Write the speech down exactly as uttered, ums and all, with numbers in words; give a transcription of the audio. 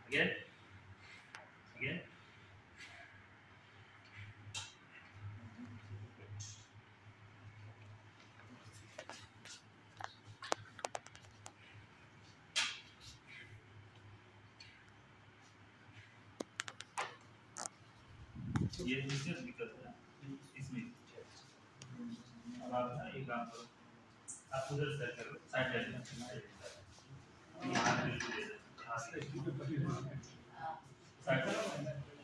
again again ये नीचे दिक्कत है इसमें। अब आप ना एक काम करो, आप उधर से करो साइड साइड यहाँ बिल्कुल यहाँ से साइड करो।